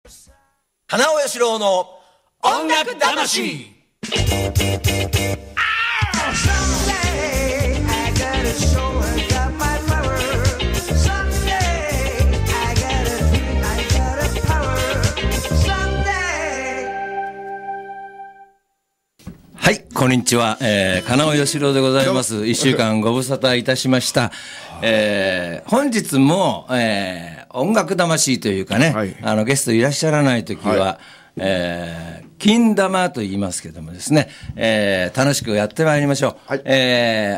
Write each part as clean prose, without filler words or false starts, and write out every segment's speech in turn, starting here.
花尾義郎の音楽魂。はい、こんにちは、金尾義郎でございます。1週間ご無沙汰いたしました。本日も、音楽魂というかね、はい、ゲストいらっしゃらないときは、はい、金玉と言いますけどもですね、楽しくやってまいりましょう。はい、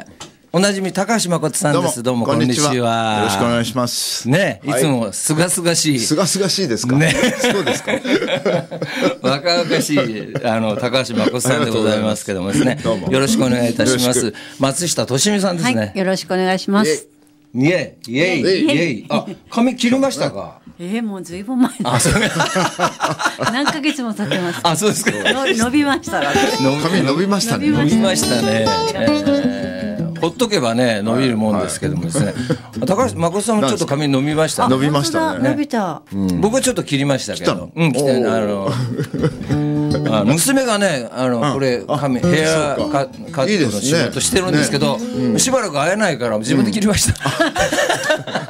おなじみ高橋誠さんです。どうもこんにちは。 よろしくお願いします。 ね、いつもすがすがしい。 すがすがしいですか。ね、そうですか。 若々しい高橋誠さんでございますけどもですね。よろしくお願いいたします。松下俊美さんですね。 はい、よろしくお願いします。 イエイイエイイエイ。あ、髪切りましたか。 もうずいぶん前。あ、そう。何ヶ月も経ってます。 あ、そうですか。 伸びましたら。 髪伸びましたね。 伸びましたね。ほっとけばね伸びるもんですけどもですね。高橋誠さんもちょっと髪伸びました。 伸びましたね。 伸びた。 僕はちょっと切りましたけど。来て娘がねこれ髪ヘアカットの仕事してるんですけど、しばらく会えないから自分で切りました。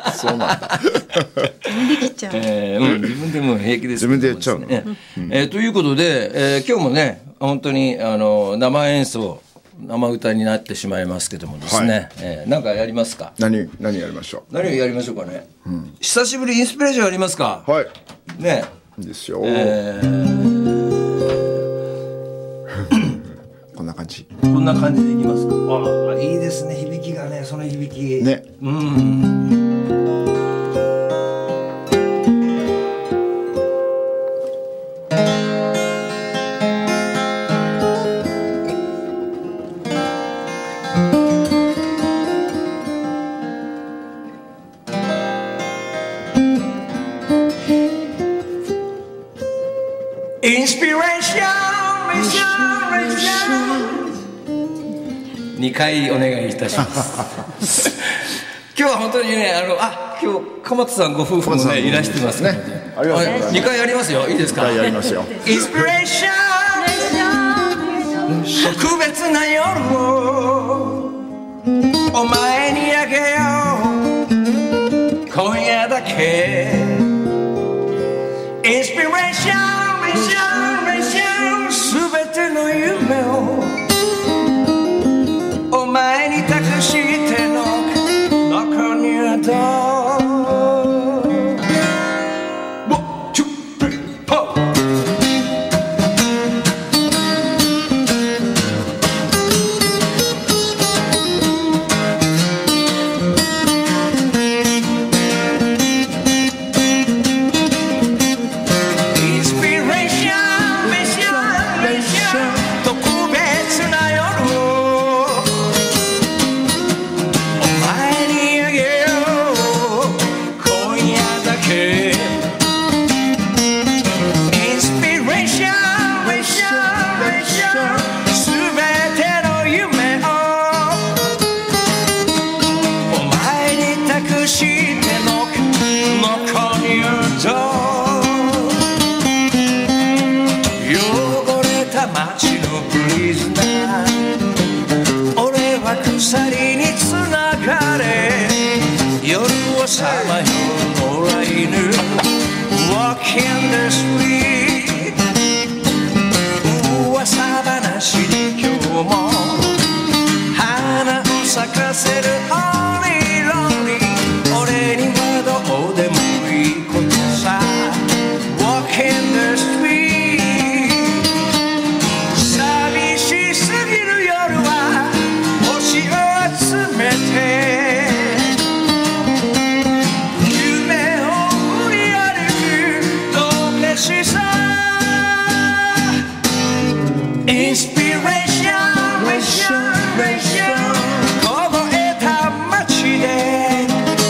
そうなんだ。 自分で切っちゃう。 自分でも平気です。 自分でやっちゃうの。 ということで今日もね本当に生演奏生歌になってしまいますけどもですね、何かやりますか。 何やりましょう。 何をやりましょうかね。久しぶりインスピレーションありますか。 はい。 ね。 いいですよ。こんな感じ。 こんな感じでいきますか。あ、いいですね。響きがね、その響き。 ね。 インスピレーション2回お願いいたします今日は本当にね今日鎌田さんご夫婦もねいらしてますね。2回やりますよ。いいですか。 2回やりますよ。 インスピレーション特別な夜をお前にあげよう今夜だけインスピレーションすべての夢をお前に託しての中にあった鎖につながれ夜をさまよう野良犬 Walking the street 噂話に今日も花を咲かせるオリロリ俺にはどうでもいいことさ Walking the street 寂しすぎる夜は星を集めて夢を振り歩くどけしさインスピレーション凍えた街で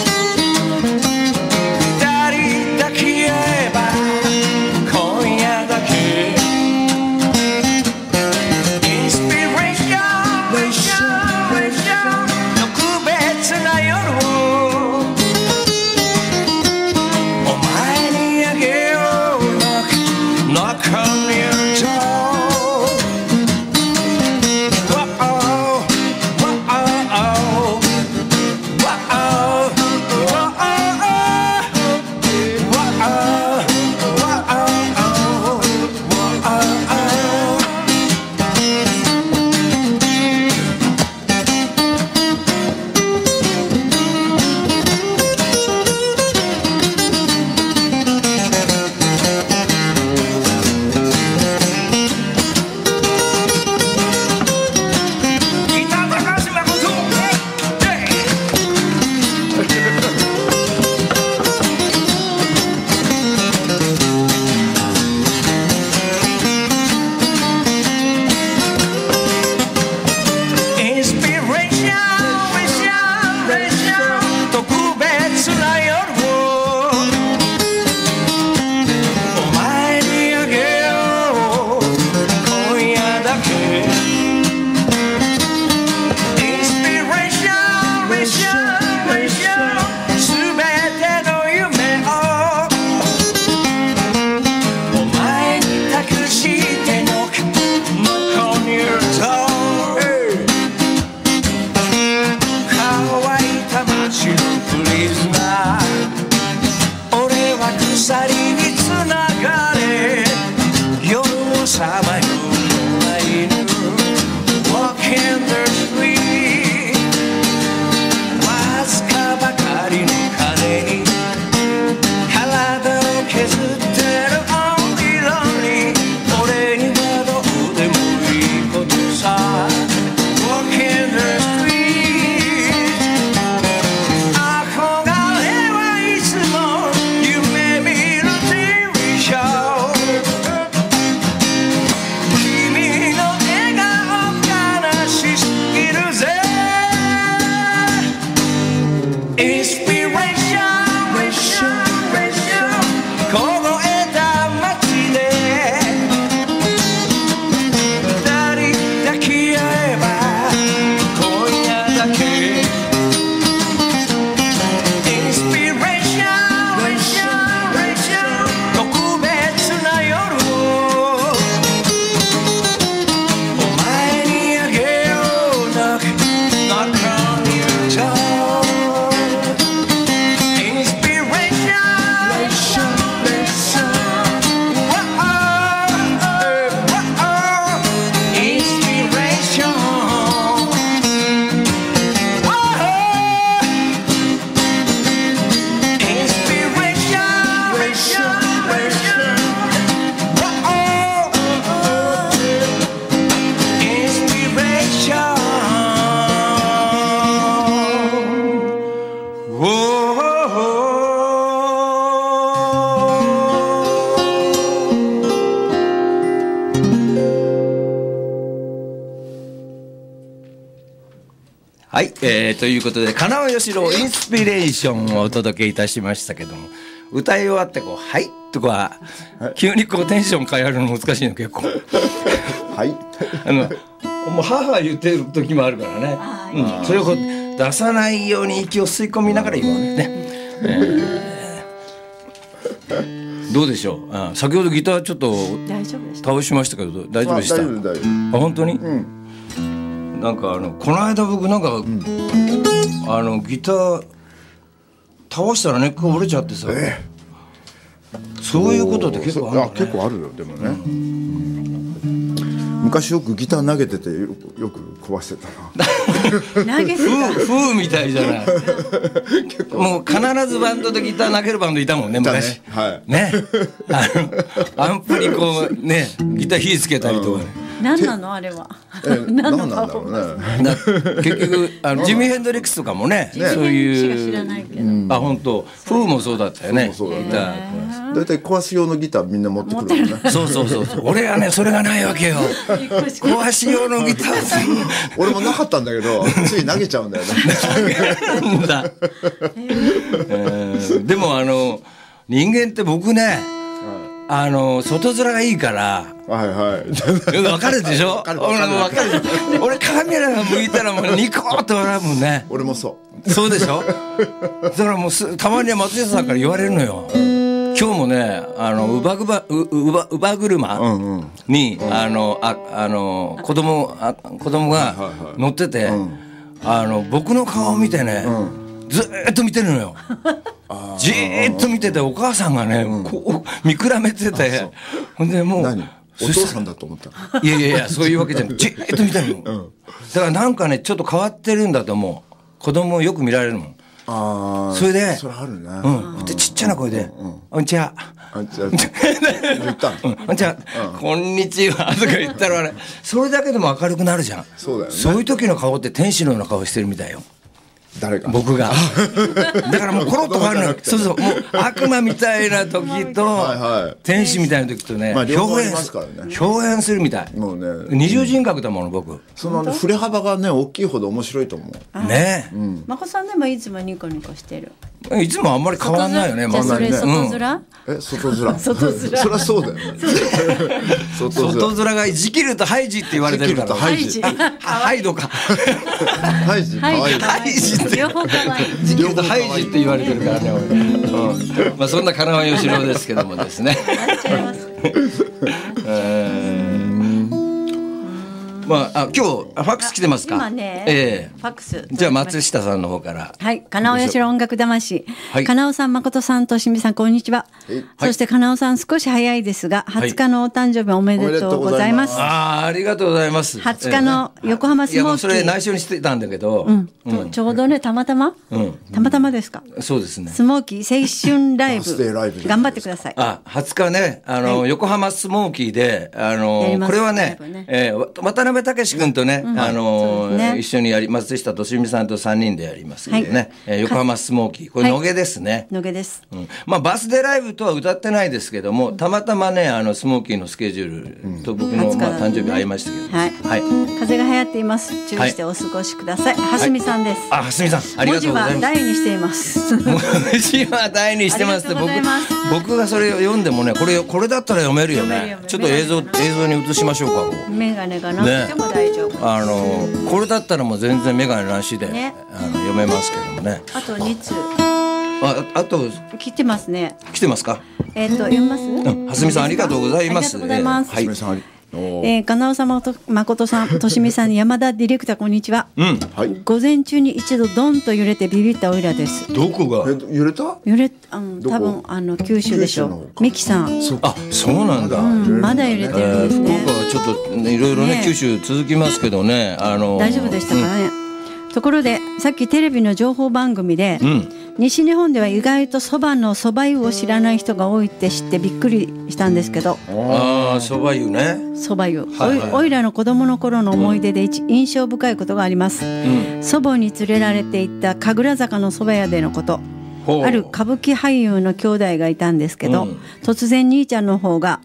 二人抱き合えば今夜だけインスピレーション特別な夜をお前にあげよう中はい、ということで金尾義郎インスピレーションをお届けいたしましたけども、歌い終わってこう「はい」とか急にこうテンション変えるの難しいの結構はいもう母言ってる時もあるからね、それをこう出さないように息を吸い込みながら言うわね、どうでしょう。先ほどギターちょっと大丈夫でした。 倒しましたけど大丈夫でした？ 大丈夫大丈あ、本当に？なんかこの間僕なんか、ギター倒したらネックが折れちゃってさ、そういうことって結構あるんだね。 結構あるよでもね、昔よくギター投げててよく壊してたな投げてた。 風みたいじゃないもう必ずバンドでギター投げるバンドいたもんね昔ね、アンプにこうねギター火つけたりとかね、 何なのあれは。 何なんだろうね。 結局ジミー・ヘンドリックスとかもね、そういう知らないけど。 あ、本当風もそうだったよね。 そうだねギターだいたい壊す用のギターみんな持ってくるからね。 そう俺はねそれがないわけよ。壊し用のギター俺もなかったんだけどつい投げちゃうんだよね。 なんだでも人間って僕ね外面がいいからわかるでしょ。俺カメラが向いたらもうニコッと笑うもんね。 俺もそうでしょ。だからもうたまには松下さんから言われるのよ。今日もね乳母車に子供が乗ってて僕の顔を見てねずーっと見てるのよ。じーっと見ててお母さんがねこう見比べてて、ほんでもうお父さんだと思った。 いやそういうわけじゃない。じーっと見てるの。だからなんかねちょっと変わってるんだと思う。子供をよく見られるもん。それでそれあるね。 でちっちゃな声で「こんにちは」 言ったの。 こんにちは、こんにちはとか言ったらそれだけでも明るくなるじゃん。 そうだよね。 そういう時の顔って天使のような顔してるみたいよ。 誰か僕がだからもうコロッと変わるのよ。そうもう悪魔みたいな時と天使みたいな時とね表現するみたい。もうね二重人格だもの僕。 その振れ幅がね大きいほど面白いと思うね。 まこさんでもいつもニコニコしてる。 いつもあんまり変わんないよね。 じゃあそれ外面？ 外面。 そりゃそうだよね。 外面がジキルとハイジって言われてるから。 ハイジ。 ハイドか。 ハイジ。 ハイジって両方可愛い。 ジキルとハイジって言われてるからね。まあそんな金尾義郎ですけどもですね。まあ今日ファックス来てますか。 今ね、ファックス。 じゃあ松下さんの方から。 はい、金尾義郎音楽魂。金尾さん、誠さん、としみさん、こんにちは。そして金尾さん、少し早いですが、20日のお誕生日おめでとうございます。 ありがとうございます。 20日の横浜スモーキー。いやそれ内緒にしてたんだけど。 ちょうどねたまたまですか。 そうですね。 スモーキー青春ライブ頑張ってください。 20日ね横浜スモーキーでこれはね渡辺武君とね一緒に松下俊美さんと3人でやりますんでね横浜スモーキーこれ野毛ですね。 野毛です。 まあバースデーライブとは歌ってないですけどもたまたまねスモーキーのスケジュールと僕の誕生日会いましたけどはい風が流行っています。注意してお過ごしください。はすみさんです。 はすみさんありがとうございます。 文字は大にしています。 文字は大にしてますって僕がそれを読んでもねこれだったら読めるよね。ちょっと映像に映しましょうか。 メガネがなくても大丈夫。 これだったらもう全然メガネなしで読めますけどもね。 あと2通あと来てますね。 来てますか。 読みます。 はすみさんありがとうございます。 ありがとうございます。 はすみさん金尾さん誠さんとしみさんに山田ディレクターこんにちは。午前中に一度ドンと揺れてビビったオイラです。 どこが揺れた？ 多分九州でしょう。ミキさん。 そうなんだ。 まだ揺れてるんですね。 僕はちょっといろいろね九州続きますけどね大丈夫でしたかね。ところでさっきテレビの情報番組で、西日本では意外とそばのそば湯を知らない人が多いって知ってびっくりしたんですけど。 そば湯ね。 そば湯、おいらの子供の頃の思い出で印象深いことがあります。祖母に連れられていった神楽坂のそば屋でのこと。ある歌舞伎俳優の兄弟がいたんですけど、突然兄ちゃんの方が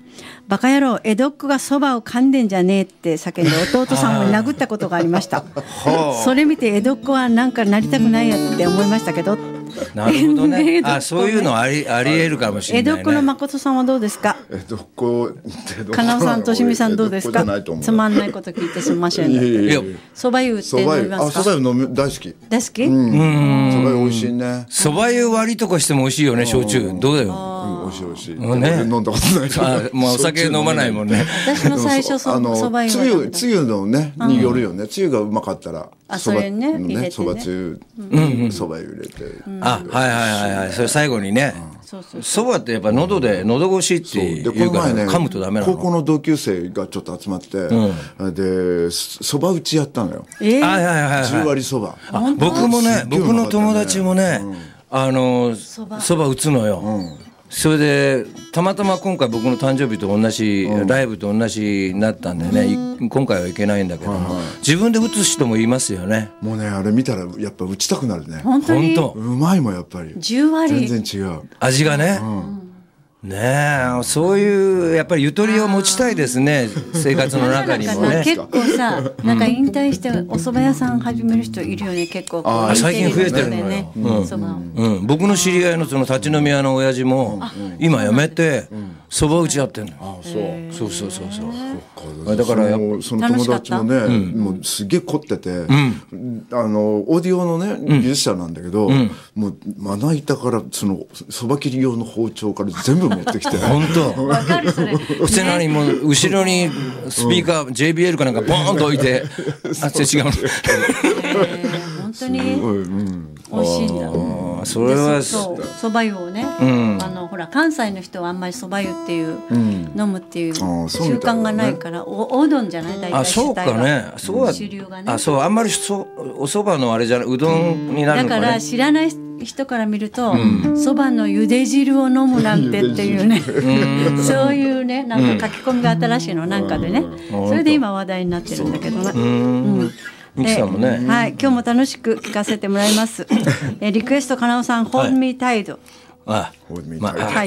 バカ野郎江戸っ子がそばを噛んでんじゃねえって叫んで弟さんを殴ったことがありましたそれ見て江戸っ子はなんかなりたくないやって思いましたけど。 なるほどね。あ、そういうのあり得るかもしれないね。 江戸っ子の誠さんはどうですか。 江戸っ子金尾さんとしみさんどうですか。つまんないこと聞いてすみません。そば湯って飲みますか。 そば湯飲み大好き。 大好き。 そば湯美味しいね。 そば湯割りとかしても美味しいよね、焼酎。どうだよ。 美味しい美味しい。 ね。 飲んだことないけど。 もうお酒飲まないもんね。 私も最初そば湯。 つゆのねによるよね。つゆがうまかったら。 それね入れてね。 そばつゆそば湯入れて。 あ、はいはいはい。それ最後にね。そばってやっぱ喉越しっていうから噛むとダメなの。 高校の同級生がちょっと集まってでそば打ちやったのよ。 はいはいはい。 10割そば。 僕もね、僕の友達もね、そば打つのよ。それでたまたま今回僕の誕生日と同じ、ライブと同じになったんでね、今回は行けないんだけども、自分で打つ人もいますよね。 もうね、あれ見たらやっぱ打ちたくなるね。 本当にうまいもんやっぱり。 10割全然違う味がね。ねえ、そういうやっぱりゆとりを持ちたいですね、生活の中にもね。 結構さ、なんか引退してお蕎麦屋さん始める人いるよね、結構。 最近増えてるのよ。僕の知り合いのその立ち飲み屋の親父も今辞めて蕎麦打ちやってんの。そう。だからその友達もね、もうすげえ凝ってて、オーディオのね技術者なんだけど、もうまな板からその蕎麦切り用の包丁から全部持ってきて。 本当。 わかるそれ。 普通にもう後ろにスピーカー JBL かなんかボーンと置いて、違うの。 本当に美味しいんだ。 それはそば湯をね、ほら関西の人はあんまりそば湯っていう飲むっていう習慣がないから、おうどんじゃない大体そうかね。そう主流がね。 あんまりおそばのあれじゃないうどんになるのかね。 だから知らない人から見るとそばの茹で汁を飲むなんてっていうねそういうねなんか書き込みが新しいのなんかでね、それで今話題になってるんだけどね。 ミキさんもね、 はい、今日も楽しく聞かせてもらいます。リクエスト金尾さん、Hold Me Tight。はい、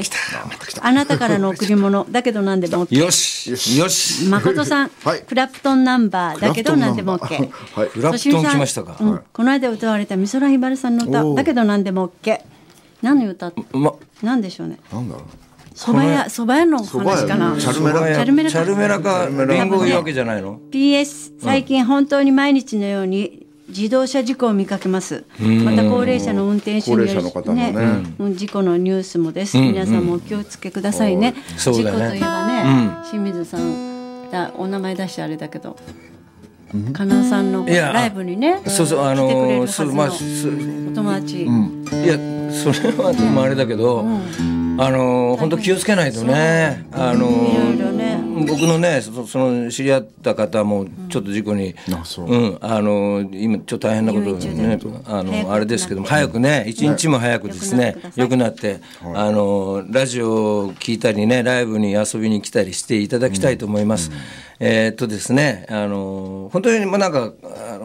あなたからの贈り物だけど何でも OK。 よし誠さん、クラプトンナンバーだけど何でも OK。 クラプトン来ましたか。 この間歌われた美空ひばりさんの歌だけど何でも OK。 何の歌何でしょうね。 なんだろう。 そば屋の話かな。 チャルメラかリンゴを言うわけじゃないの。 PS 最近本当に毎日のように自動車事故を見かけます。また高齢者の運転手による、事故のニュースもです。皆さんもお気をつけくださいね。事故といえばね、清水さんお名前出してあれだけど、金尾さんのライブにね来てくれるはずのお友達。いやそれはでもあれだけど、本当気をつけないとね。僕のねその知り合った方もちょっと事故に、今ちょっと大変なことね、あれですけども、早くね一日も早くですね良くなって、ラジオを聞いたりねライブに遊びに来たりしていただきたいと思います。ですね、本当になんか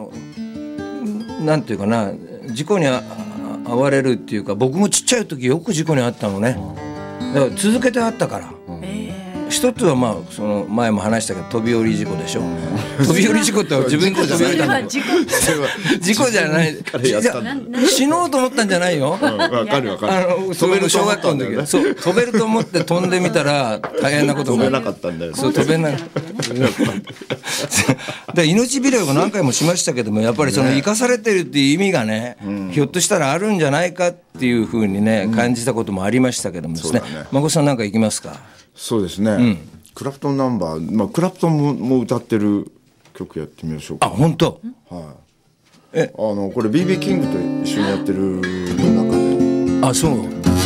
なんていうかな、事故に遭われるっていうか、僕もちっちゃい時よく事故に遭ったのね。だから続けてあったから。一つはその前も話したけど飛び降り事故でしょ。飛び降り事故って自分で飛び降りたんだよ。事故じゃない。死のうと思ったんじゃないよ。 わかる。 飛べる小学校の時、そう飛べると思って飛んでみたら大変なこと飛べなかったんだよ。 そう飛べない。で命拾いを何回もしましたけども、やっぱりその生かされてるっていう意味がね、ひょっとしたらあるんじゃないかっていうふうにね感じたこともありましたけどもですね。孫さんなんか行きますか。 そうですね、クラプトンナンバー、クラプトンも歌ってる曲やってみましょうか。 本当。 はい。これ BB キングと一緒にやってる中で。そう。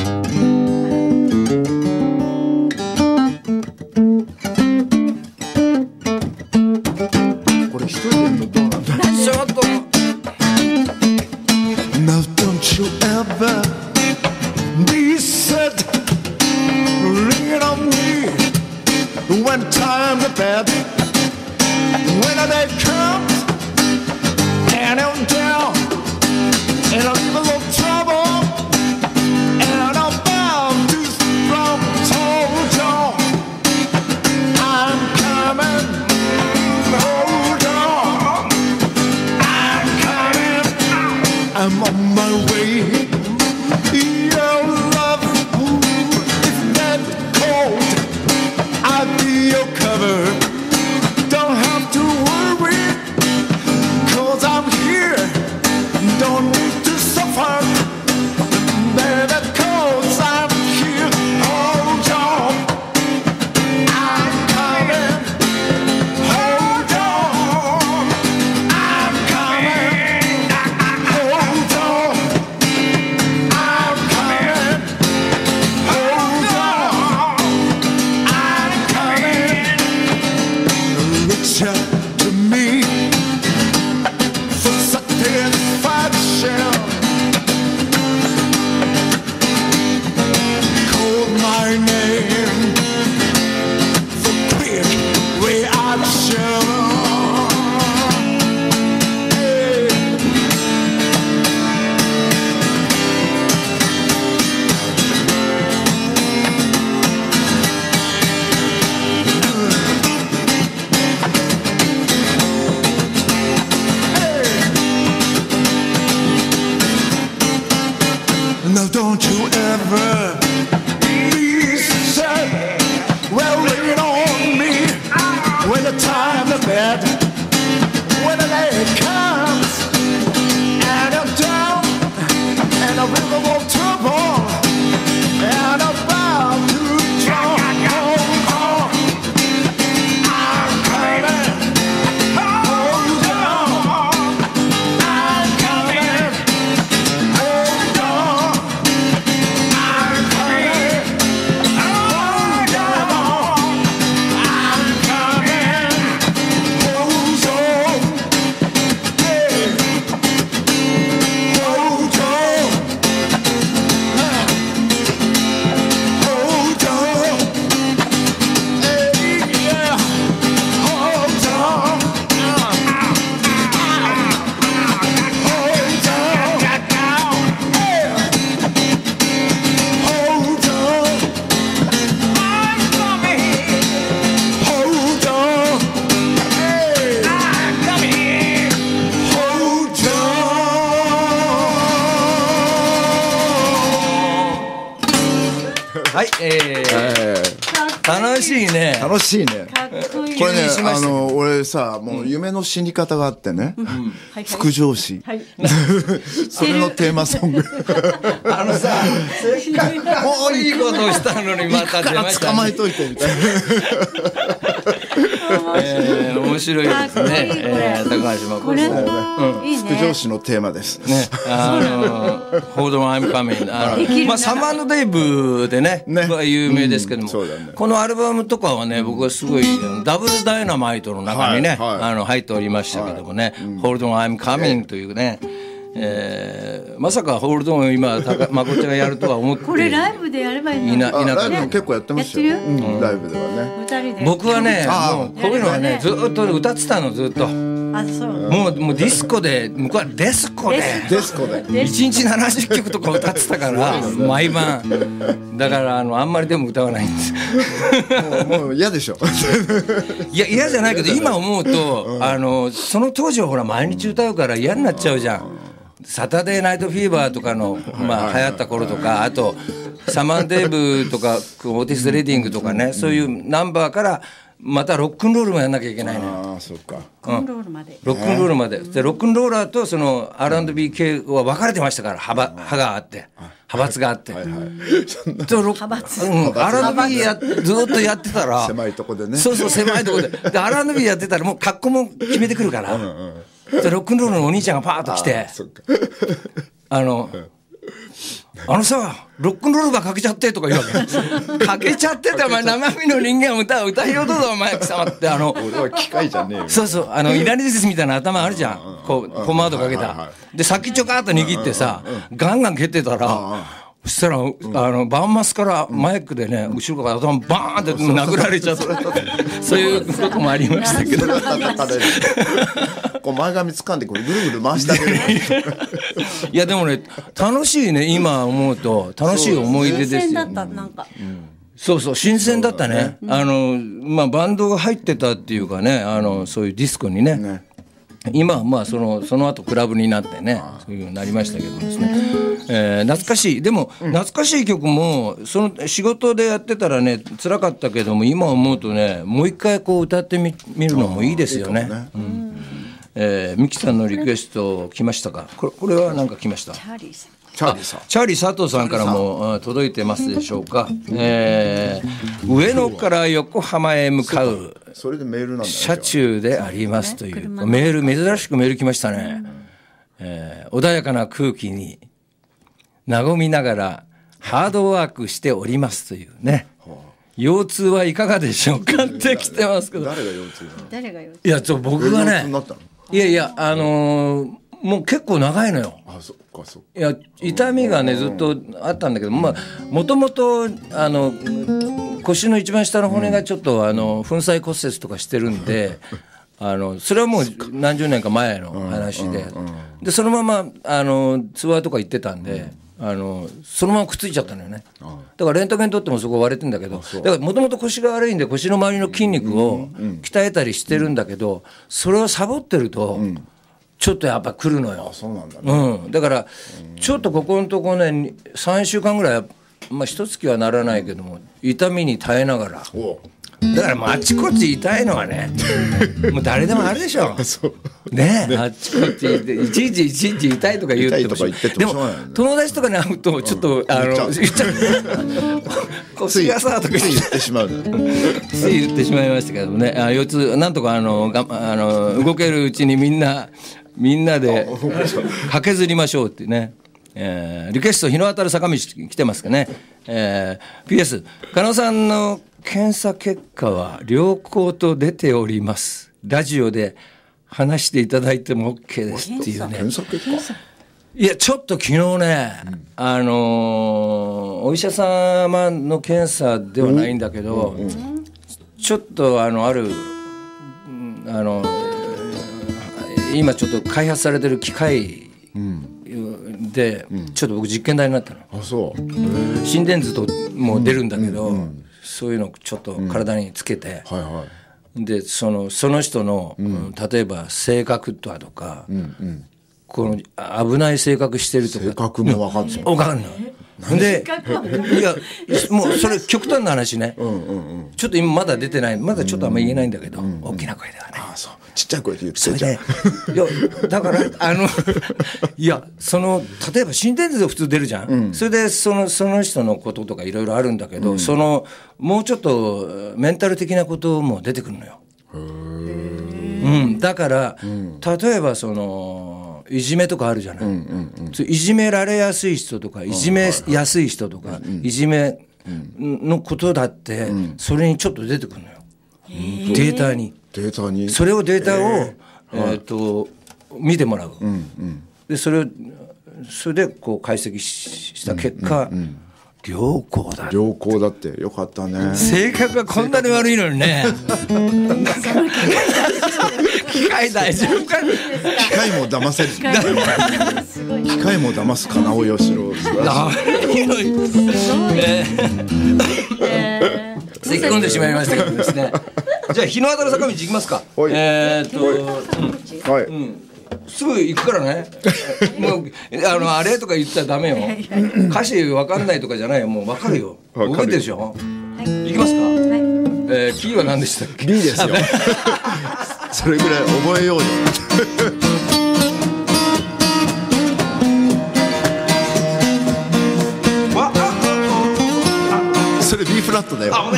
これ一人でやるのどうなんだ。 ちょっと。 Now don't you ever be sad, ring it on me when time to bed, when the day comes and I'm down and I'm in a little trouble and I'm bound to from toe down. time to bed, when the day comes and I'm down and a river will trouble and about to drown. I'm coming, hold on. I'm coming, hold on. I'm coming, hold on. I'm coming, hold on. Hey, hold on. Hold on. Hey, yeah. Hold on. Hold on. Hey. Hold on. I'm coming. Hold on. Hey. I'm coming. Hold on. はい、楽しいね。 楽しいね。 かっこいい。 これね気にしましたね俺さもう夢の死に方があってね、 はい副上司、 はい。 それのテーマソングあのさ、せっかくかっこいいことをしたのにまた出ましたね。 捕まえといてみたいな面白いですかっこいいね。 これ高橋真子これ、 さん。 いい副上ね。 司のテーマですね、Hold on, I'm coming。 できるなまあ、サマーデイブでね、 ね有名ですけども、 そうだねこのアルバムとかはね、僕はすごい、ダブルダイナマイトの中にね、 はいはい入っておりましたけどもね、Hold on, I'm coming というね、まさかホールドンを今まこっちゃんがやるとは思ってこれライブでやればいいの。 いなかったライブも結構やってますよ、 やってるライブではね。 二人で。 僕はねあもうこういうのはねずっと歌ってたのずっともあ、そう。 うディスコで向こうはデスコでデスコで 1日70曲とか歌ってたから毎晩だからあんまりでも歌わないんですもう嫌でしょいや嫌じゃないけど今思うとその当時はほら毎日歌うから嫌になっちゃうじゃん。サタデーナイトフィーバーとかの、まあ、流行った頃とかあとサマンデーブとかオーティス・レディングとかねそういうナンバーからまたロックンロールもやんなきゃいけないのよ。 ああそっかコンロールまで。 ロックンロールまででロックンローラーとその R&B 系は分かれてましたから派があって派閥があって、と派閥、 R&B ずっとやってたら狭いとこでねそうそう狭いとこでR&B やってたらもう格好も決めてくるからでロックンロールのお兄ちゃんがパーッと来てそっかさロックンロールがかけちゃってとか言うわけかけちゃってってお前生身の人間を歌いようとだお前貴様って俺は機械じゃねえよそうそういなりですみたいな頭あるじゃんこうポマードかけたで先ちょかーっと握ってさガンガン蹴ってたらそしたらバンマスからマイクでね後ろから頭バーンって殴られちゃったそういうこともありましたけどこう前髪掴んでこうぐるぐる回してあげるいやでもね楽しいね今思うと楽しい思い出ですよ新鮮だったなんか。 そうそう新鮮だったねまあバンドが入ってたっていうかねそういうディスコにね今はまあその後クラブになってねそういうようになりましたけどですね、懐かしいでも懐かしい曲もその仕事でやってたらね辛かったけども今思うとねもう一回こう歌ってみるのもいいですよね。ミキさんのリクエスト来ましたか。これは何か来ました。 チャーリーさん。 チャーリーさんチャーリー佐藤さんからも届いてますでしょうか。上野から横浜へ向かうそれでメールなんだね車中でありますというメール珍しくメール来ましたね。穏やかな空気に和みながらハードワークしておりますというね。腰痛はいかがでしょうかって来てますけど。 誰が腰痛なの誰がよ。 いや僕はね腰痛になったのいやもう結構長いのよ。 あそっかそっかいや痛みがねずっとあったんだけどもともと腰の一番下の骨がちょっと粉砕骨折とかしてるんでそれはもう何十年か前の話でそのままツアーとか行ってたんでそのままくっついちゃったのよね。だからレントゲン取ってもそこ割れてんだけどだからもともと腰が悪いんで腰の周りの筋肉を鍛えたりしてるんだけどそれをサボってるとちょっとやっぱ来るのよ。 そうなんだねだからちょっとここのとこね3週間ぐらいまあ一月はならないけども痛みに耐えながらだからもうあちこち痛いのはねもう誰でもあるでしょねえ、あちこちいちいち痛いとか言ってもでも友達とかに会うとちょっと言っちゃう腰がさとか言ってしまうつい言ってしまいましたけどもね、腰痛なんとか動けるうちにみんなで駆けずりましょうってね。リクエスト日の当たる坂道来てますかね。PS 加納さんの検査結果は良好と出ております。ラジオで話していただいても OK ですっていうね。検査結果いやちょっと昨日ね、お医者様の検査ではないんだけど、ちょっとある今ちょっと開発されてる機械で、ちょっと僕実験台になったの。あ、そう心電図とも出るんだけど、そういうのちょっと体につけて、でその人の、例えば性格とか、この危ない性格してるとか性格も分かんない分かんないでいやもうそれ極端な話ね、ちょっと今まだ出てないまだちょっとあんま言えないんだけど、大きな声ではね、そうちっちゃい声で言ってそれでいやだからいや例えば心電図で普通出るじゃん、それでその人のこととかいろいろあるんだけど、もうちょっとメンタル的なことも出てくるのよ。だから、例えばいじめとかあるじゃない、いじめられやすい人とかいじめやすい人とか、いじめのことだって、それにちょっと出てくるのよ、データにそれをデータを、見てもらう、でそれでこう解析した結果、良好だってよかったね。性格がこんなに悪いのにね機械大丈夫か。機械も騙せる機械も騙す金尾義郎咳き込んでしまいましたけどですねじゃあ日の当たる坂道行きますか。すぐ行くからねもうあれとか言ったらダメよ歌詞分かんないとかじゃないよ、もう分かるよ、覚えてるでしょ、行きますか。キーは何でしたっけ。 B ですよそれぐらい覚えようよそれ B フラットだよなんか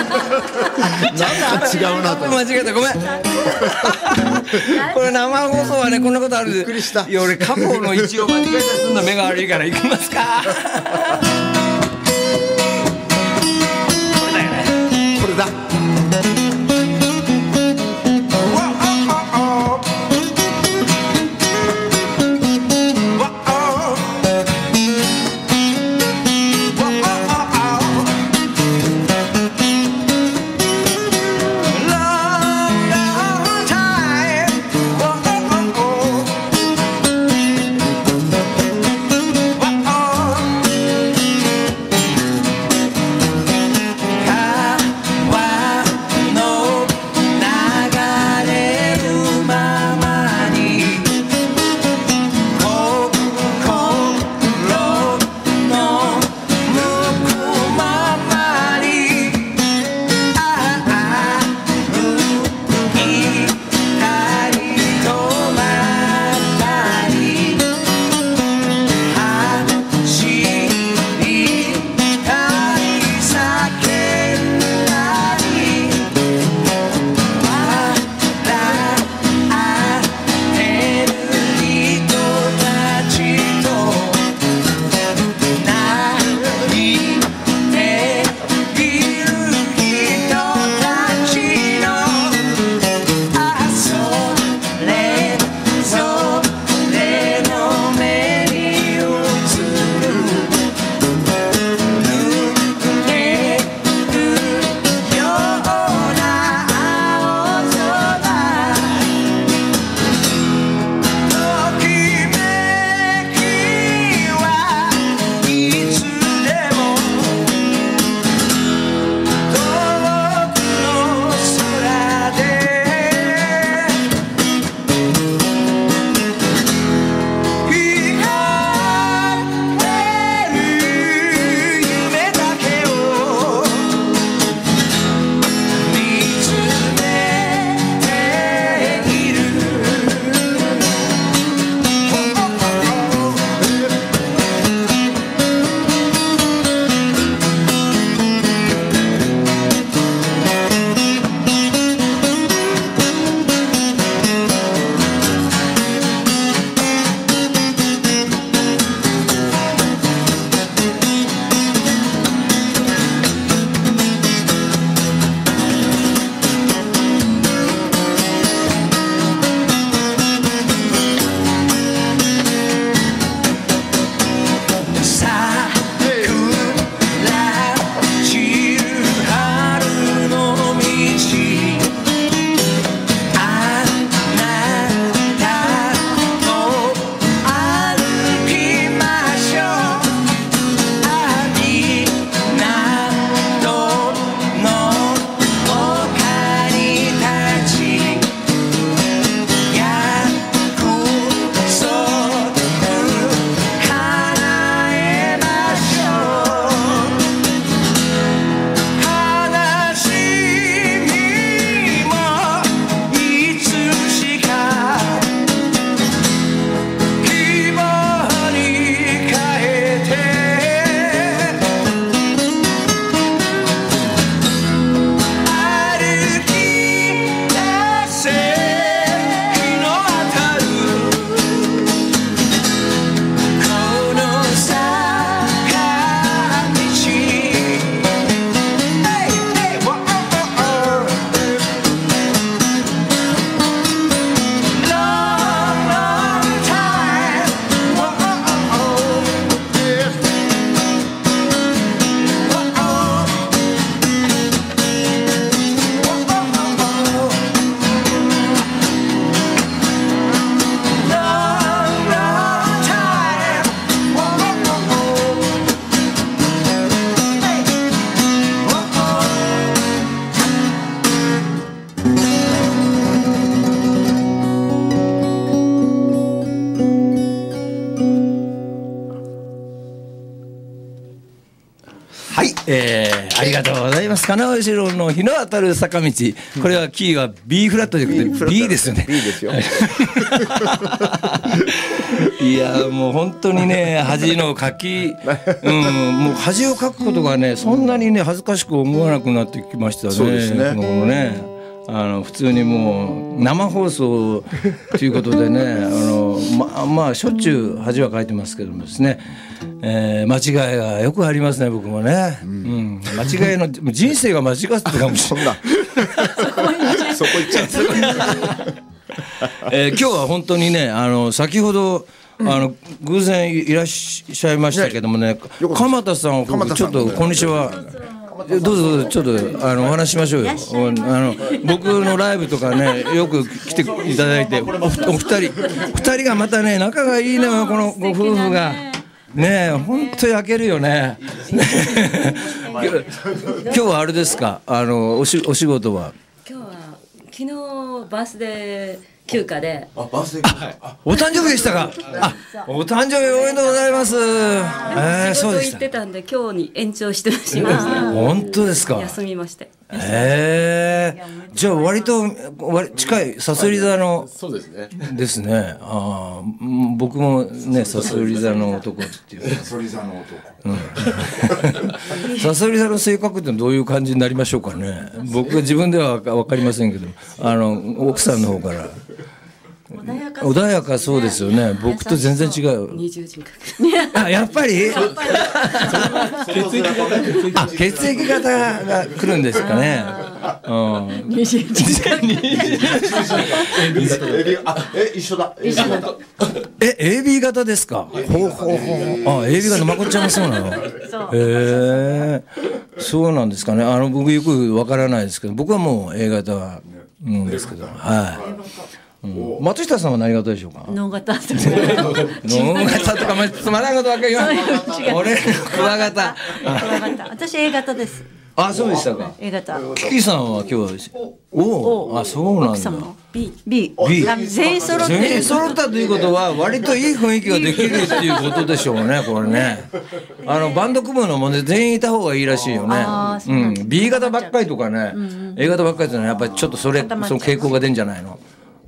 違うなと間違えた、ごめんこれ生放送はねこんなことある。びっくりした。いや俺過去の一応間違えたりするの目が悪いから行きますかこれだよね、これだ。 ありがとうございます。金尾四郎の日の当たる坂道。これはキーは B フラットじゃなくて B ですよね。 B ですよ。 いやもう本当にね恥の書き、もう恥を書くことがねそんなにね恥ずかしく思わなくなってきましたね。 そうですね。 普通にもう生放送ということでねまあしょっちゅう恥はかいてますけどもですね、間違いがよくありますね僕もね、間違いの人生が間違ってたかもしれない。 そこ行っちゃう。 今日は本当にね先ほど偶然いらっしゃいましたけどもね、鎌田さんをちょっとこんにちは。どうぞちょっとお話ししましょうよ。僕のライブとかねよく来ていただいてお二人がまたね仲がいいのよこのご夫婦がね本当焼けるよね。今日はあれですかお仕事は。 今日は昨日バースデー休暇で。 お誕生日でしたか。お誕生日おめでとうございます。 仕事行ってたんで今日に延長してしました。 本当ですか。 休みまして。 じゃあ割と近いさすり座の。 そうですね。 ですね。僕もねさすり座の男っていう。 さそり座の男。 さそり座の性格ってどういう感じになりましょうかね。僕は自分では分かりませんけど奥さんの方から。穏やかそうですよね。僕と全然違う。 二重人格。 やっぱり血液型が来るんですかね。 二重人格。 一緒だ。 AB 型ですか。AB 型まこっちゃんもそうなの。そうなんですかね。僕よくわからないですけど僕はもう A 型ですけど松下さんは何型でしょうか。 脳型とか脳型とかつまらんことばっかり言わない。俺クワガタ。 私 A 型です。 そうでしたか。 A 型。 キキさんは今日そうなんだ。 B 全員揃ったということは割といい雰囲気ができるっていうことでしょうねこれね。バンド組むのもね全員いた方がいいらしいよね。B 型ばっかりとかね A 型ばっかりってのはやっぱりちょっとその傾向が出るんじゃないの。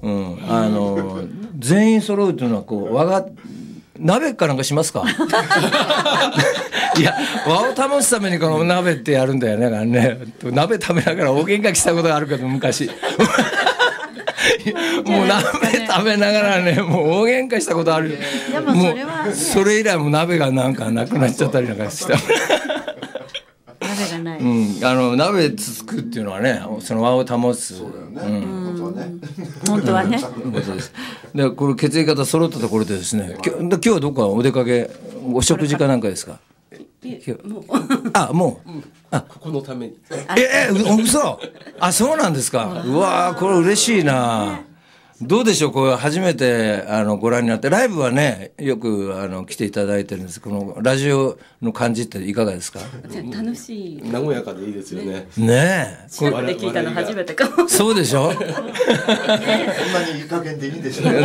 全員揃うというのは鍋かなんかしますか。いや和を保つためにこの鍋ってやるんだよね。鍋食べながら大喧嘩したことがあるけど昔。もう鍋食べながらねもう大喧嘩したことある。もうそれ以来も鍋がなんかなくなっちゃったりなんかした。 鍋がない。 鍋つつくっていうのはねその和を保つ。そうだよね。 本当はね。 でこれ血液型揃ったところでですね今日はどこかお出かけお食事かなんかですか。もうここのために。 嘘。そうなんですか。うわこれ嬉しいな。どうでしょうこれ初めてご覧になってライブはねよく来ていただいてるんですけどこのラジオの感じっていかがですか。 楽しい和やかでいいですよね。 ねこれで聞いたの初めてかも。 そうでしょ。 こんなにいい加減でいいんでしょう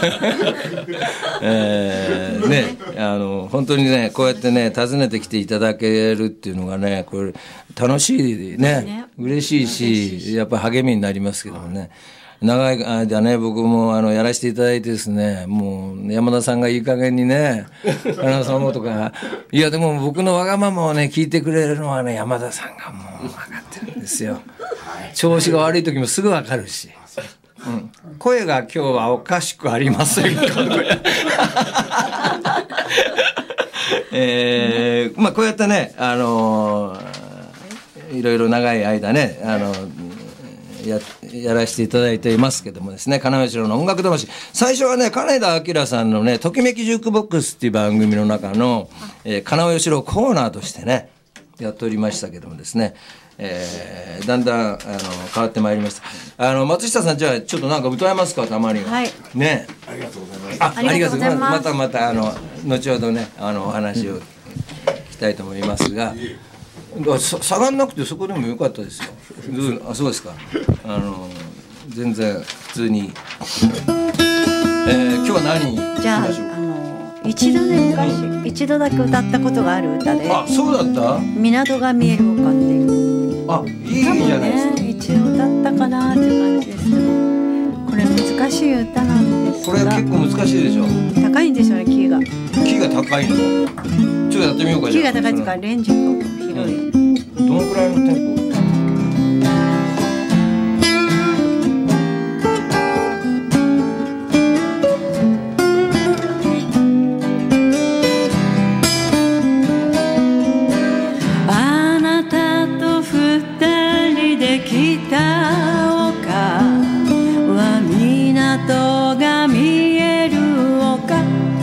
ね本当にねこうやってね訪ねてきていただけるっていうのがねこれ楽しいね嬉しいしやっぱり励みになりますけどもね。長い間ね僕もやらせていただいてですねもう山田さんがいい加減にねそう思うとかいやでも僕のわがままをね聞いてくれるのはね山田さんがもう分かってるんですよ。調子が悪い時もすぐ分かるし、声が今日はおかしくありませんか。こうやってねいろいろ長い間ねやらせていただいていますけどもですね金尾四郎の音楽魂最初はね金田明さんのねときめきジュークボックスっていう番組の中の、金尾四郎コーナーとしてねやっておりましたけどもですね、だんだん変わってまいりました。松下さんじゃあちょっとなんか歌えますかたまには。ねありがとうございます。 ありがとうございます。 また後ほどねお話を聞きたいと思いますが。下がんなくてそこでもよかったですよ。そうですか。全然普通に。今日は何じゃあ一度ね、昔一度だけ歌ったことがある歌で、 あ、そうだった。 港が見える丘っていう、 あ、いいじゃないですか。 多分ね、一度歌ったかなっていう感じですけど、これ難しい歌なんですが、 これ結構難しいでしょ。 高いんでしょうね、キーが。 キーが高いの。ちょっとやってみようか。 キーが高いというかレンジが広い。 どのくらいのテンポ？ あなたと二人で来た丘は港が見える丘、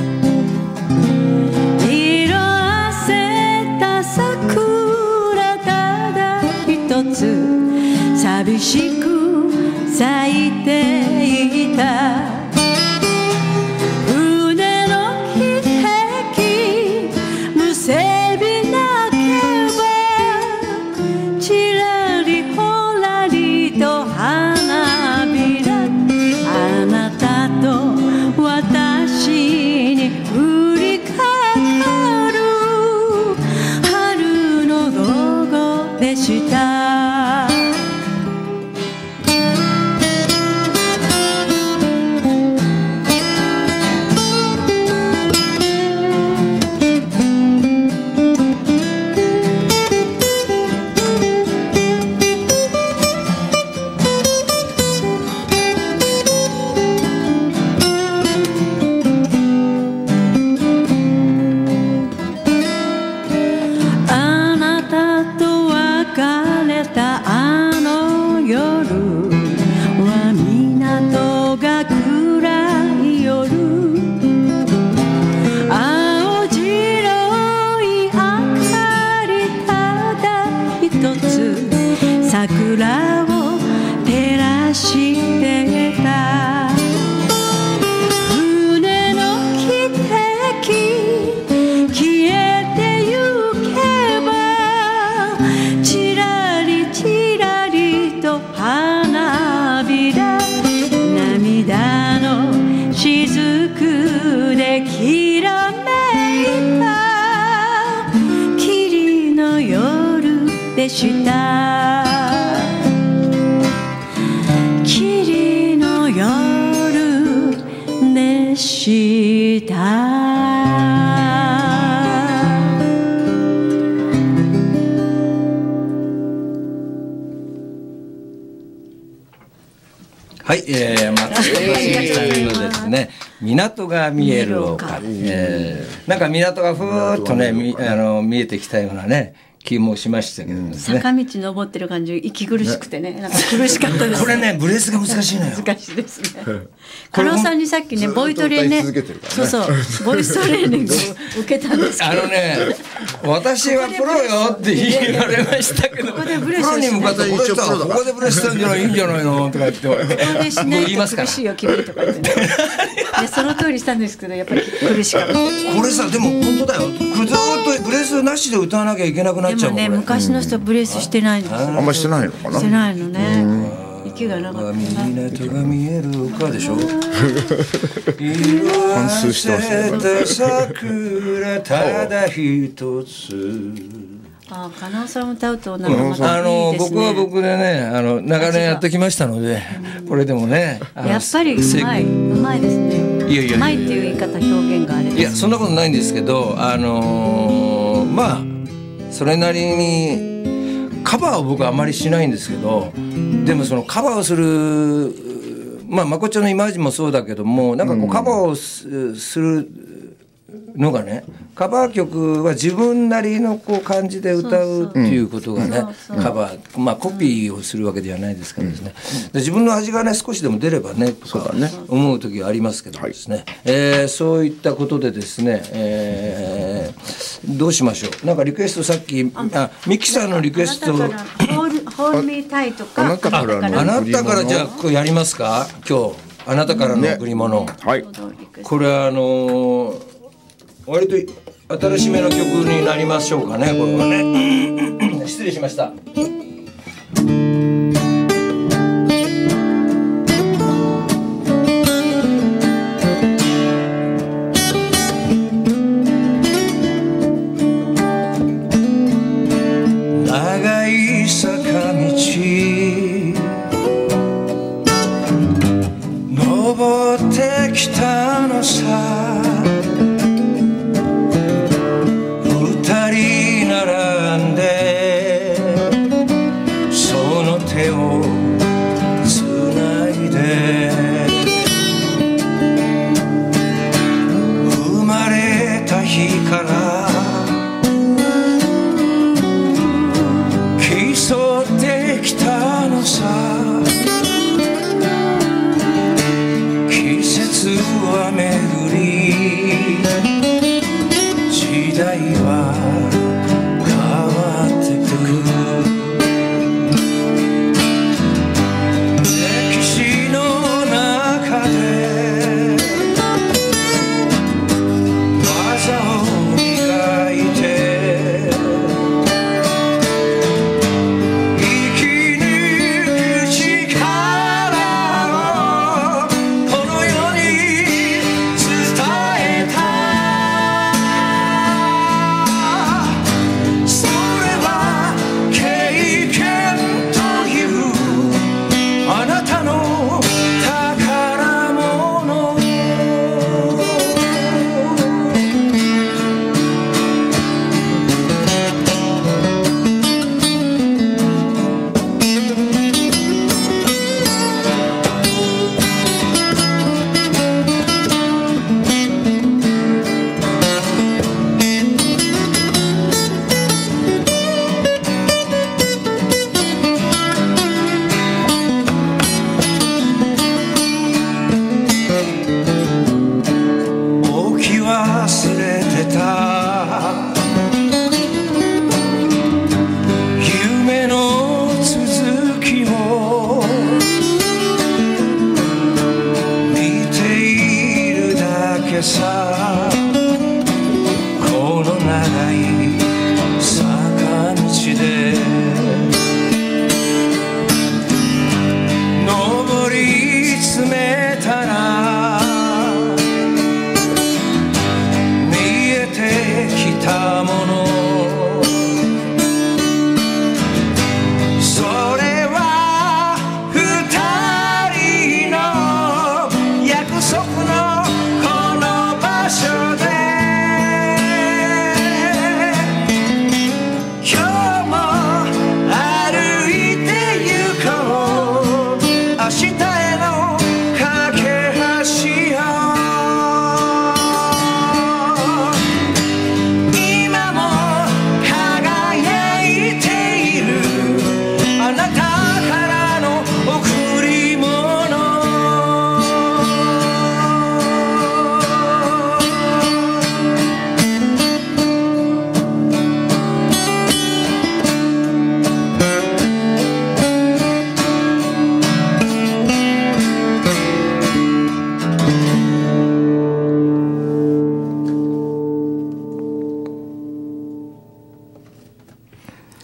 色あせた桜ただ一つ寂しく咲いていた。船の汽笛むせびなけば、ちらりほらりと花びら、あなたと私に降りかかる春の午後でした。あなたと別れたあの夜は港が暗い夜、青白い明かりただ一つ桜を照らしてた。船の汽笛消えてゆけば、ちらりちらりと花びら、涙の雫できらめいた霧の夜でした。霧の夜でした。 はい、松下さんのですね、港が見える丘、なんか港がふーっとね、見えてきたようなね気もしましたけどですね。 坂道登ってる感じ、息苦しくてね、なんか苦しかったです。 これね、ブレスが難しいのよ。 難しいですね。加納さんにさっきね、ボイトレね、そうそう、ボイストレーニングを受けたんですけど。 私はプロよって言われましたけど、プロに向かってこの人はここでブレスしたんじゃない、いいんじゃないのとか言って、 ここでしないと苦しいよ君とか言ってね。でその通りしたんですけど、やっぱり苦しかった。 これさ、でも本当だよ。ずっとブレスなしで歌わなきゃいけなくなっちゃうもん。 でもね、昔の人はブレスしてないんですよ。 あんましてないのかな。 してないのね。息がなかった。 港が見える丘でしょ。 反数してますね。 桜ただ一つ。 あ、加納さん歌うとなんかまたいいですね。 僕は僕でね、長年やってきましたので、これでもね、 やっぱりうまい、うまいですね。うまいっていう言い方、表現があれです。 いや、そんなことないんですけど、まあそれなりにカバーを僕はあまりしないんですけど、でもそのカバーをする、まこっちゃんのイマージもそうだけども、なんかこうカバーをするのがね、カバー曲は自分なりのこう感じで歌うっていうことがね、カバー、コピーをするわけではないですからですね、で自分の味がね少しでも出ればねとか思う時はありますけどですね、そういったことでですね、どうしましょう。なんかリクエスト、さっきミキさんのリクエスト、ホールミータイとか、 あなたからじゃあこれやりますか。今日あなたからの贈り物、 はい。 これは割と新しめの曲になりましょうかね、これはね。失礼しました。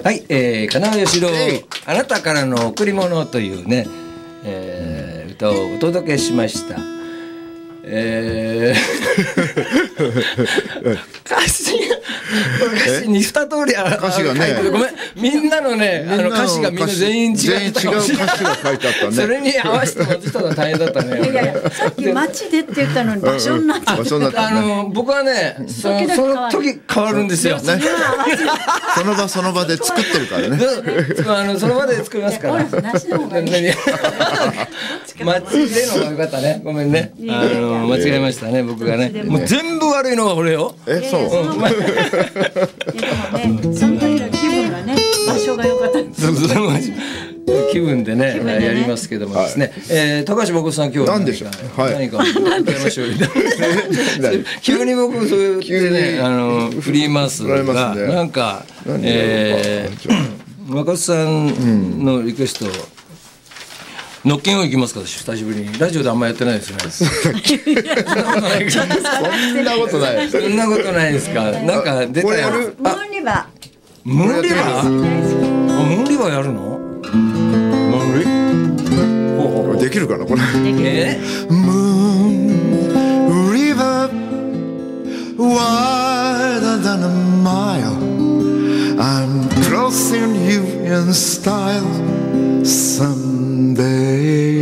はい、金尾義郎、あなたからの贈り物というね、歌をお届けしました。歌詞に2通り歌詞がね、 ごめん、みんなのね、歌詞がみんな全員違ったかもしれない。 歌詞が書いてあったね。 それに合わせて持ってきたのは大変だったね。 いやいや、さっき街でって言ったのに場所になっちゃった。 場所になったね。 僕はね、その時変わるんですよ。 その場で作ってるからね。 その場で作りますから。 梨の方がいい。 街での方がよかったね。ごめんね。間違えましたね、僕がね。もう全部悪いのは俺よ。 そう。 でもね、その時の気分がね、場所が良かったんです。 気分でねやりますけどもですね。高橋誠さん今日は何でしょう。 何かやりましょう。急に僕そういうね振りますが、なんか誠さんのリクエスト。ノッキンを行きますか、久しぶりに。ラジオであんまやってないですね。 そんなことない。 そんなことないですか。なんか出たやる。 ムーンリバー。 ムーンリバー？ムーンリバーやるの？ できるかなこれ。 Moon River, wider than a mile. I'm crossing you in style someday.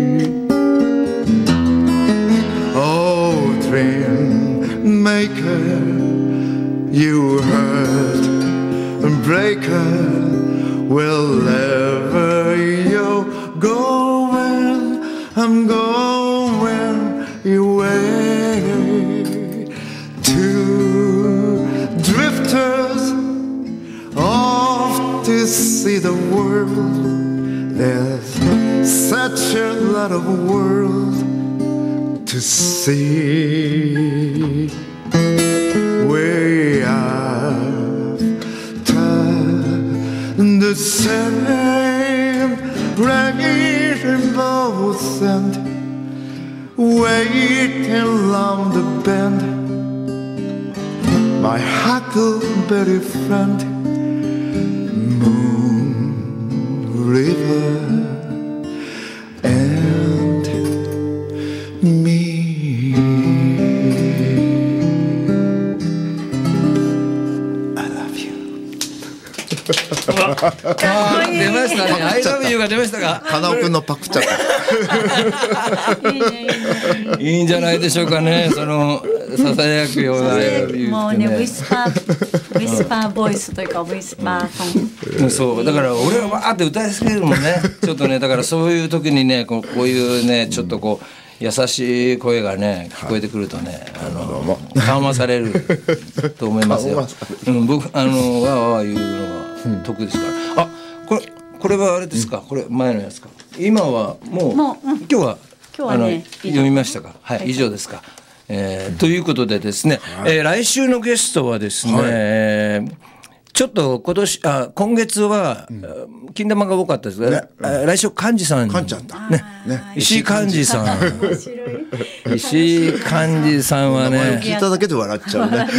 Oh, dream maker, you hurt breaker, wherever you're going, I'm going your way. Two drifters off to see the world. There's such a lot of world to see. We the same rainbows and waiting along the bend. My huckleberry friend, Moon River and me. 出ましたね。I love you が出ましたか。 花尾くんのパクっちゃった。 いいんじゃないでしょうかね。そのささやくような。 もうね、ウィスパーボイスというかウィスパーソング。 そうだから俺はわーって歌いすぎるもんね。ちょっとねだからそういう時にねこういうねちょっとこう。優しい声がね聞こえてくるとね緩和されると思いますよ。僕わーわー言うのが得ですから。あこれはあれですか。これ前のやつか。今はもう今日はね読みましたか。はい以上ですか。ということでですね来週のゲストはですねちょっと今月は金玉が多かったですが、来週幹事さんね石井幹事さん石井幹事さんはね聞いただけで笑っちゃうね。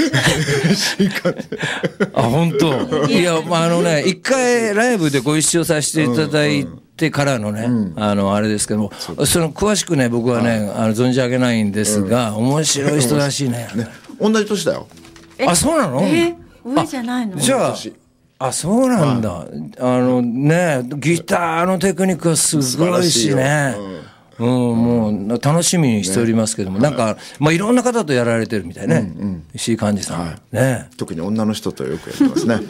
あ本当いや一回ライブでご一緒させていただいてからのねあれですけどもその詳しくね僕はね存じ上げないんですが面白い人らしいね。 同じ年だよ。 あそうなの？ 上じゃないの？ じゃあそうなんだ。ねギターのテクニックがすごいしね。もう楽しみにしておりますけども、なんかいろんな方とやられてるみたいね。石井幹事さんね。 特に女の人とよくやってますね。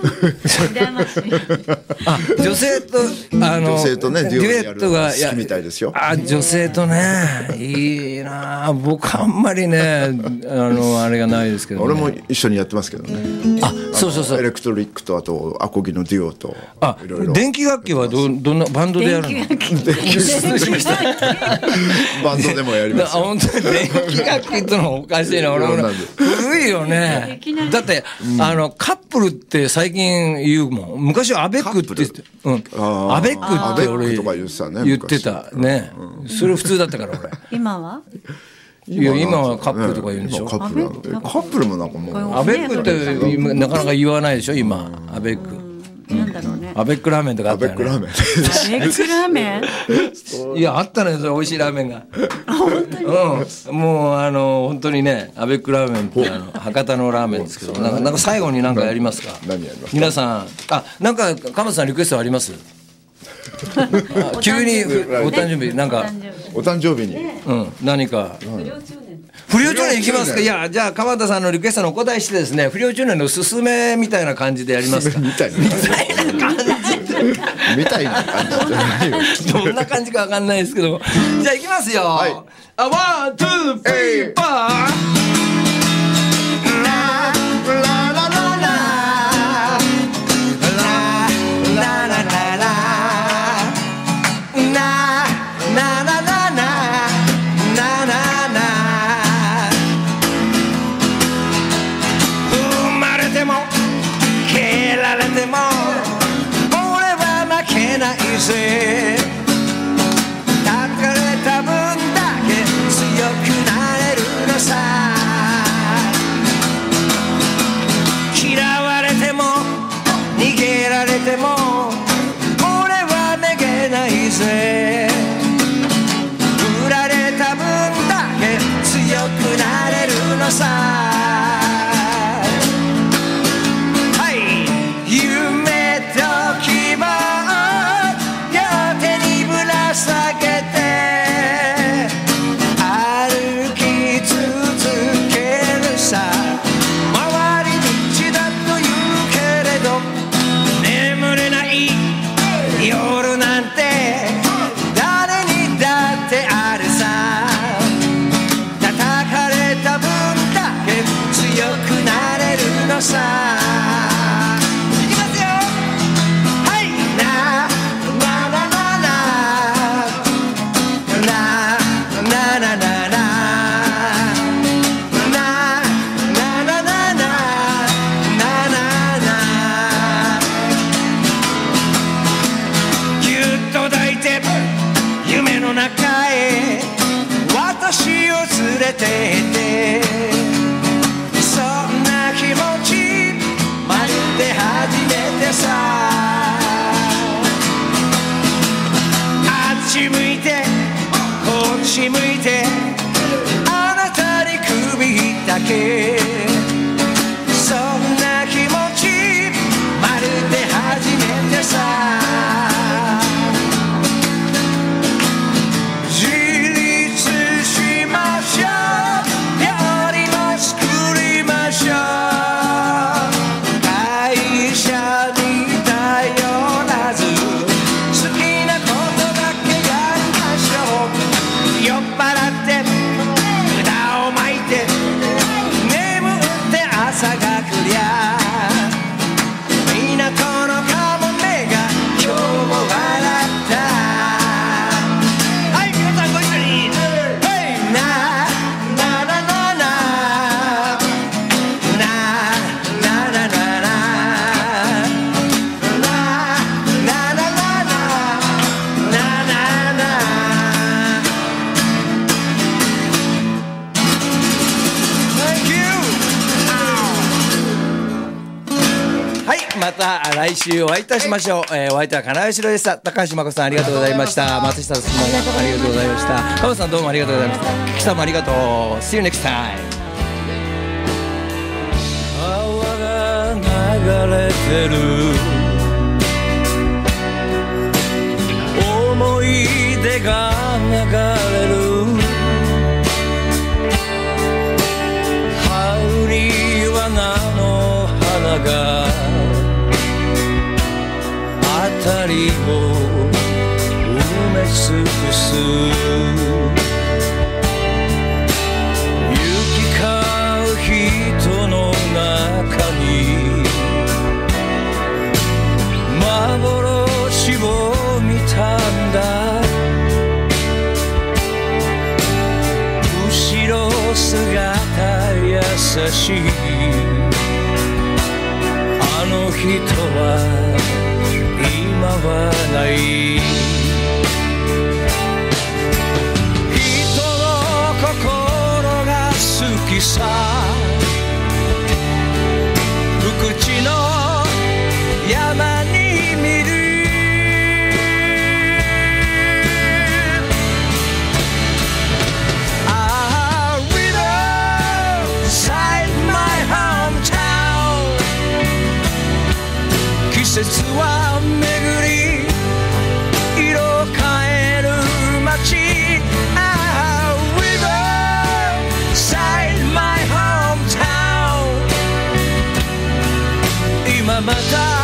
女性とねデュエットが好きみたいですよ。 女性とねいいな。僕あんまりねあれがないですけど。 俺も一緒にやってますけどね。 そうエレクトリックとあとアコギのデュオといろいろ。 電気楽器はどんなバンドでやるの？失礼しました。 バンドでもやりますよ。 本当に電気楽器ってのおかしいな。俺も古いよね。だってカップルって最近言うもん。昔はアベックって言って、アベックって俺言ってたね。それ普通だったから俺。 今は？ いや今はカップルとか言うんでしょ。 カップルもなんかもうアベックってなかなか言わないでしょ今アベック。 なんだろうね。 アベックラーメンとかあアったよね。 ベックラーメン。 アベックラーメン。 いやあったのよそれ美味しいラーメンが。 本当に。 もう本当にねアベックラーメンって博多のラーメンですけどなんか最後に何かやりますか。 何やりますか。 皆さんなんか鎌田さんリクエストあります。急にお誕生日なんかお誕生日に。 何か。不良中年いきますか。いやじゃあ鎌田さんのリクエストのお答えしてですね不良中年のすすめみたいな感じでやりますか。 みたいな感じじゃないよ。 どんな感じかわかんないですけどじゃあいきますよ。 はい。 ワンツースリーパー。抱かれた分だけ強くなれるのさ。嫌われても逃げられても俺はめげないぜ。振られた分だけ強くなれるのさ。さあいきますよ。はいななななななななななぎゅっと抱いて夢の中へ私を連れてってそんな気持ちまるで初めてさ。あっち向いてこっち向いてあなたに首だけそんな気持ちまるで初めてさ。自立しましょう料理も作りましょう会社に頼らず好きなことだけやりましょう。酔っ払って札をまいて眠って朝が来りゃ港のカモメが今日も笑った。はい皆さんご一緒になななななはいまた来週お会いいたしましょう。お相手は金井城でした。高橋真子さんありがとうございました。松下さんもありがとうございました。カモさんどうもありがとうございました。キさんもありがとう。See you next time。川が流れてる思い出が流れる羽織罠の花が辺りを埋め尽くす行き交う人の中に幻を見たんだ。後ろ姿優しいあの人は今はない人の心が好きさ福地の山にはまた